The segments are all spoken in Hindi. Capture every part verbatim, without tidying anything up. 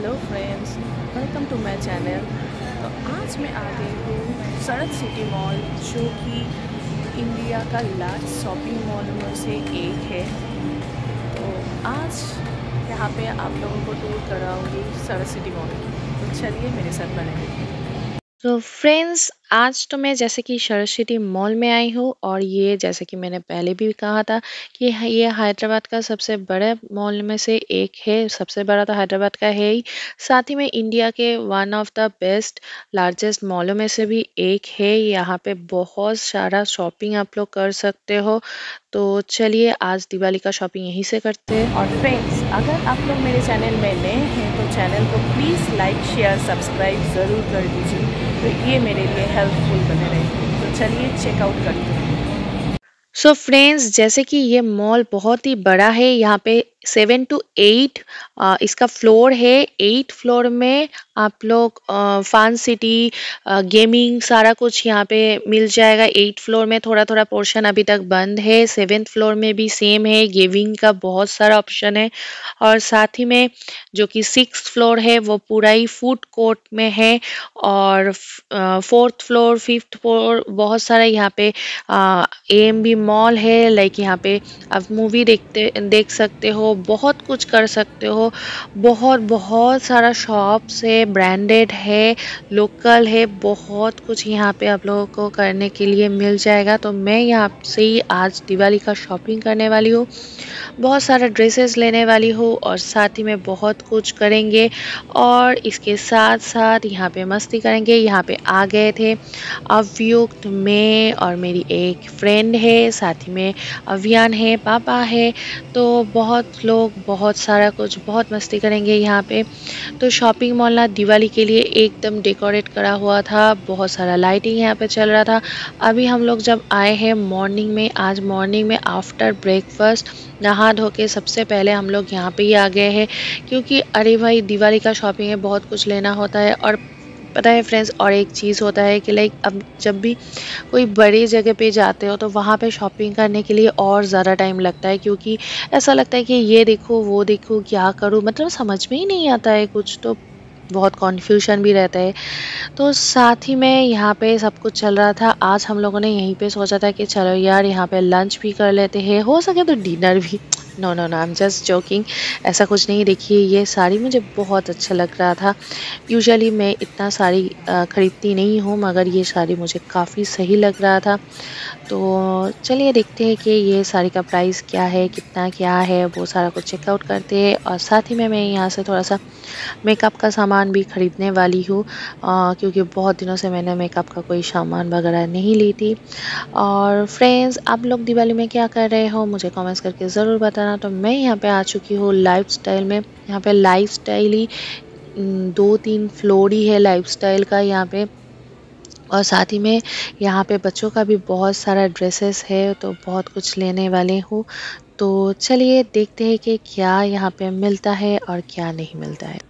Hello friends, welcome to my channel. तो आज मैं आ गई हूँ सड़क सिटी मॉल, जो कि इंडिया का लार्ज शॉपिंग मॉल में से एक है। तो आज यहाँ पे आप लोगों को टूर कराऊंगी सड़क सिटी मॉल। तो चलिए मेरे साथ बने रहिए। तो फ्रेंड्स, आज तो मैं जैसे कि सरस्वती मॉल में आई हूँ और ये जैसे कि मैंने पहले भी कहा था कि ह- ये हैदराबाद का सबसे बड़ा मॉल में से एक है। सबसे बड़ा तो हैदराबाद का है ही, साथ ही में इंडिया के one of the best largest मॉलों में से भी एक है। यहाँ पे बहुत सारा शॉपिंग आप लोग कर सकते हो। तो चलिए आज दिवाली का शॉपिंग यहीं से करते हैं। और फ्रेंड्स, अगर आप लोग मेरे चैनल में नए हैं तो चैनल को प्लीज़ लाइक शेयर सब्सक्राइब ज़रूर कर दीजिए। तो ये मेरे लिए हेल्पफुल बने रहेगी। तो चलिए चेकआउट करते हैं। सो फ्रेंड्स, जैसे कि ये मॉल बहुत ही बड़ा है। यहाँ पे सेवन टू एट इसका फ्लोर है। एट फ्लोर में आप लोग फन सिटी, गेमिंग, सारा कुछ यहाँ पे मिल जाएगा। एट फ्लोर में थोड़ा थोड़ा पोर्शन अभी तक बंद है। सेवेंथ फ्लोर में भी सेम है, गेमिंग का बहुत सारा ऑप्शन है। और साथ ही में जो कि सिक्स फ्लोर है वो पूरा ही फूड कोर्ट में है। और फोर्थ फ्लोर, फिफ्थ फ्लोर बहुत सारा यहाँ पे ए एम बी मॉल है। लाइक यहाँ पे आप मूवी देखते देख सकते हो, बहुत कुछ कर सकते हो। बहुत बहुत सारा शॉप्स है, ब्रांडेड है, लोकल है, बहुत कुछ यहाँ पे आप लोगों को करने के लिए मिल जाएगा। तो मैं यहाँ से ही आज दिवाली का शॉपिंग करने वाली हूँ। बहुत सारा ड्रेसेस लेने वाली हूँ और साथ ही में बहुत कुछ करेंगे। और इसके साथ साथ यहाँ पे मस्ती करेंगे। यहाँ पे आ गए थे अवयुक्त, मैं और मेरी एक फ्रेंड है, साथ ही में अभियान है, पापा है। तो बहुत लोग, बहुत सारा कुछ, बहुत मस्ती करेंगे यहाँ पे। तो शॉपिंग मॉल ना दिवाली के लिए एकदम डेकोरेट करा हुआ था। बहुत सारा लाइटिंग यहाँ पे चल रहा था। अभी हम लोग जब आए हैं मॉर्निंग में, आज मॉर्निंग में आफ्टर ब्रेकफास्ट नहा धो के सबसे पहले हम लोग यहाँ पे ही आ गए हैं। क्योंकि अरे भाई, दिवाली का शॉपिंग है, बहुत कुछ लेना होता है। और पता है फ्रेंड्स, और एक चीज़ होता है कि लाइक अब जब भी कोई बड़ी जगह पे जाते हो तो वहाँ पे शॉपिंग करने के लिए और ज़्यादा टाइम लगता है। क्योंकि ऐसा लगता है कि ये देखो वो देखो, क्या करूँ, मतलब समझ में ही नहीं आता है कुछ। तो बहुत कन्फ्यूजन भी रहता है। तो साथ ही में यहाँ पे सब कुछ चल रहा था। आज हम लोगों ने यहीं पे सोचा था कि चलो यार यहाँ पे लंच भी कर लेते हैं, हो सके तो डिनर भी। No no no, I am just joking. ऐसा कुछ नहीं। देखिए, ये साड़ी मुझे बहुत अच्छा लग रहा था। यूजुअली मैं इतना साड़ी अ, खरीदती नहीं हूँ, मगर ये साड़ी मुझे काफ़ी सही लग रहा था। तो चलिए देखते हैं कि ये साड़ी का प्राइस क्या है, कितना क्या है, वो सारा कुछ चेकआउट करते हैं। और साथ ही में मैं यहाँ से थोड़ा सा मेकअप का सामान भी खरीदने वाली हूँ। अ, क्योंकि बहुत दिनों से मैंने मेकअप का कोई सामान वगैरह नहीं ली थी। और फ्रेंड्स, आप लोग दिवाली में क्या कर रहे हो मुझे कमेंट्स करके ज़रूर बताना। तो मैं यहाँ पे आ चुकी हूँ लाइफ स्टाइल में। यहाँ पे लाइफ स्टाइल ही उम, दो तीन फ्लोर ही है लाइफ स्टाइल का यहाँ पे। और साथ ही में यहाँ पे बच्चों का भी बहुत सारा ड्रेसेस है, तो बहुत कुछ लेने वाले हूँ। तो चलिए देखते हैं कि क्या यहाँ पे मिलता है और क्या नहीं मिलता है।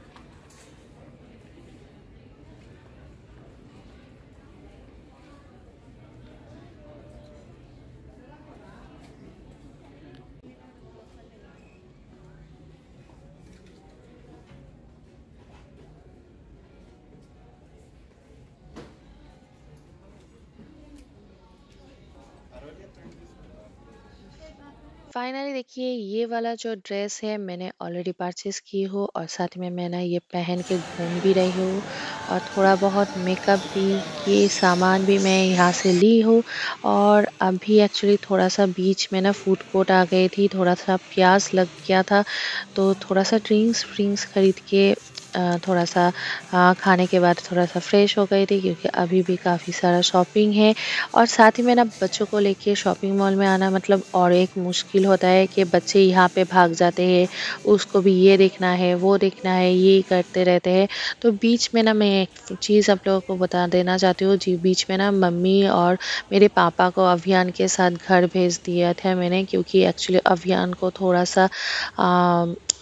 फाइनली देखिए, ये वाला जो ड्रेस है मैंने ऑलरेडी परचेज़ की हो, और साथ में मैं ना ये पहन के घूम भी रही हूँ। और थोड़ा बहुत मेकअप भी, ये सामान भी मैं यहाँ से ली हूँ। और अभी एक्चुअली थोड़ा सा बीच में ना फूड कोर्ट आ गई थी, थोड़ा सा प्यास लग गया था। तो थोड़ा सा ड्रिंक्स व्रिंक्स खरीद के अ, थोड़ा सा अ, खाने के बाद थोड़ा सा फ्रेश हो गई थी। क्योंकि अभी भी काफ़ी सारा शॉपिंग है। और साथ ही में ना बच्चों को लेके शॉपिंग मॉल में आना मतलब और एक मुश्किल होता है कि बच्चे यहाँ पे भाग जाते हैं, उसको भी ये देखना है, वो देखना है, ये करते रहते हैं। तो बीच में ना मैं एक चीज़ आप लोगों को बता देना चाहती हूँ जी। बीच में ना मम्मी और मेरे पापा को अभियान के साथ घर भेज दिया था मैंने। क्योंकि एक्चुअली अभियान को थोड़ा सा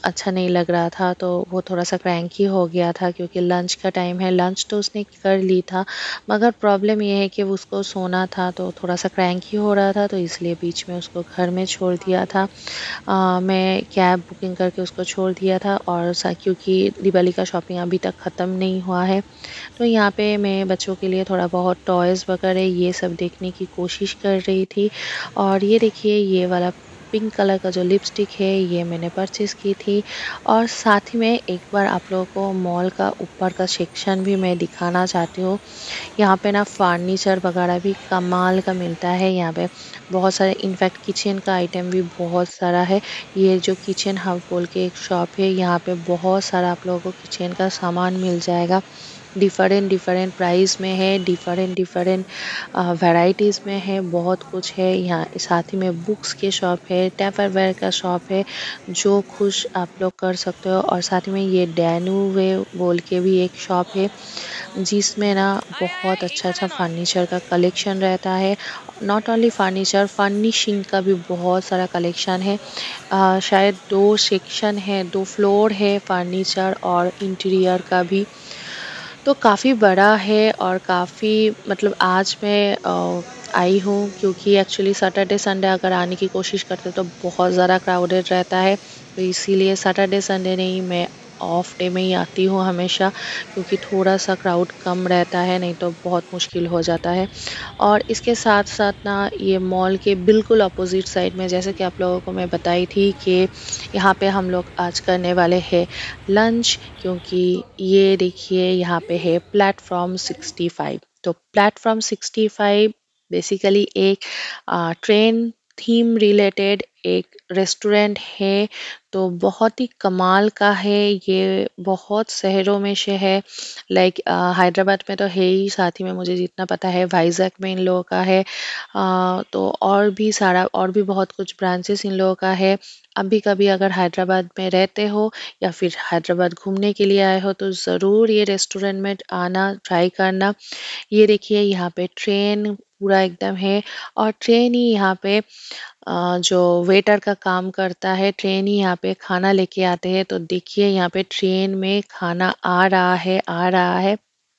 अच्छा नहीं लग रहा था, तो वो थोड़ा सा क्रैंकी हो गया था क्योंकि लंच का टाइम है। लंच तो उसने कर ली था, मगर प्रॉब्लम ये है कि वो उसको सोना था, तो थोड़ा सा क्रैंकी हो रहा था, तो इसलिए बीच में उसको घर में छोड़ दिया था। अ, मैं कैब बुकिंग करके उसको छोड़ दिया था, और सा क्योंकि दिवाली का शॉपिंग अभी तक ख़त्म नहीं हुआ है, तो यहाँ पे मैं बच्चों के लिए थोड़ा बहुत टॉयज़ वगैरह ये सब देखने की कोशिश कर रही थी। और ये देखिए, ये वाला पिंक कलर का जो लिपस्टिक है ये मैंने परचेज़ की थी। और साथ ही में एक बार आप लोगों को मॉल का ऊपर का सेक्शन भी मैं दिखाना चाहती हूँ। यहाँ पे ना फर्नीचर वगैरह भी कमाल का मिलता है। यहाँ पे बहुत सारे, इनफैक्ट किचन का आइटम भी बहुत सारा है। ये जो किचन हब बोल के एक शॉप है, यहाँ पे बहुत सारा आप लोगों को किचन का सामान मिल जाएगा। डिफरेंट डिफरेंट प्राइस में है, डिफरेंट डिफरेंट वैरायटीज़ में है, बहुत कुछ है यहाँ। साथ ही में बुक्स के शॉप है, टैपरवेयर का शॉप है, जो खुश आप लोग कर सकते हो। और साथ ही में ये डैनूवे बोल के भी एक शॉप है, जिसमें ना बहुत अच्छा अच्छा फर्नीचर का कलेक्शन रहता है। नॉट ओनली फर्नीचर, फर्निशिंग का भी बहुत सारा कलेक्शन है। अ, शायद दो सेक्शन है, दो फ्लोर है फर्नीचर और इंटीरियर का भी, तो काफ़ी बड़ा है। और काफ़ी, मतलब आज मैं अ, आई हूँ क्योंकि एक्चुअली सैटरडे संडे अगर आने की कोशिश करते तो बहुत ज़्यादा क्राउडेड रहता है, तो इसीलिए सैटरडे संडे नहीं, मैं ऑफ डे में ही आती हूँ हमेशा, क्योंकि थोड़ा सा क्राउड कम रहता है, नहीं तो बहुत मुश्किल हो जाता है। और इसके साथ साथ ना, ये मॉल के बिल्कुल अपोजिट साइड में, जैसे कि आप लोगों को मैं बताई थी कि यहाँ पे हम लोग आज करने वाले हैं लंच, क्योंकि ये देखिए यहाँ पे है प्लेटफॉर्म सिक्सटी फाइव। तो प्लेटफॉर्म सिक्सटी फाइव बेसिकली एक ट्रेन थीम रिलेटेड एक रेस्टोरेंट है, तो बहुत ही कमाल का है। ये बहुत शहरों में से है, लाइक हैदराबाद में तो है ही, साथ ही में मुझे जितना पता है वाइजैक में इन लोगों का है। अ, तो और भी सारा, और भी बहुत कुछ ब्रांचेस इन लोगों का है। अभी कभी अगर हैदराबाद में रहते हो या फिर हैदराबाद घूमने के लिए आए हो, तो ज़रूर ये रेस्टोरेंट में आना, ट्राई करना। ये देखिए यहाँ पे ट्रेन पूरा एकदम है, और ट्रेन ही यहाँ पे अ, जो वेटर का काम करता है, ट्रेन ही यहाँ पे खाना लेके आते हैं। तो देखिए यहाँ पे ट्रेन में खाना आ रहा है, आ रहा है।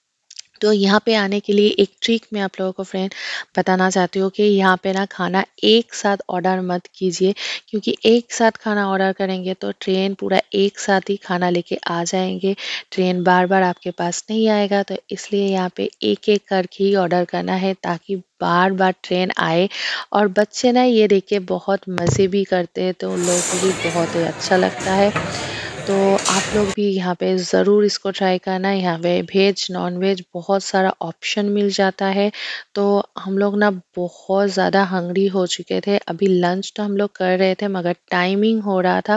तो यहाँ पे आने के लिए एक ट्रिक मैं आप लोगों को फ्रेंड बताना चाहती हूँ कि यहाँ पे ना खाना एक साथ ऑर्डर मत कीजिए, क्योंकि एक साथ खाना ऑर्डर करेंगे तो ट्रेन पूरा एक साथ ही खाना लेके आ जाएंगे, ट्रेन बार बार आपके पास नहीं आएगा। तो इसलिए यहाँ पे एक एक करके ही ऑर्डर करना है, ताकि बार बार ट्रेन आए। और बच्चे ना ये देख के बहुत मज़े भी करते हैं, तो उन लोगों को भी बहुत ही अच्छा लगता है। तो आप लोग भी यहाँ पे ज़रूर इसको ट्राई करना। यहाँ पे वेज नॉन वेज बहुत सारा ऑप्शन मिल जाता है। तो हम लोग ना बहुत ज़्यादा हंग्री हो चुके थे, अभी लंच तो हम लोग कर रहे थे, मगर टाइमिंग हो रहा था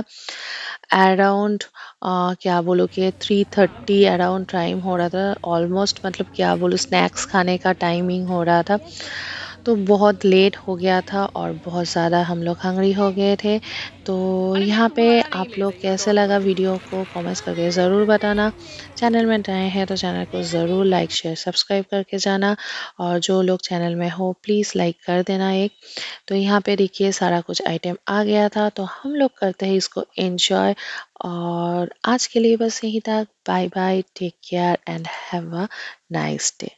अराउंड, क्या बोलो कि थ्री थर्टी अराउंड टाइम हो रहा था ऑलमोस्ट, मतलब क्या बोलो, स्नैक्स खाने का टाइमिंग हो रहा था। तो बहुत लेट हो गया था और बहुत ज़्यादा हम लोग हंग्री हो गए थे। तो यहाँ पे आप लोग कैसे लगा वीडियो को कमेंट्स करके ज़रूर बताना। चैनल में नए हैं तो चैनल को ज़रूर लाइक शेयर सब्सक्राइब करके जाना, और जो लोग चैनल में हो प्लीज़ लाइक कर देना एक। तो यहाँ पे देखिए सारा कुछ आइटम आ गया था, तो हम लोग करते हैं इसको एंजॉय। और आज के लिए बस यही था। Bye bye, take care and have a nice day.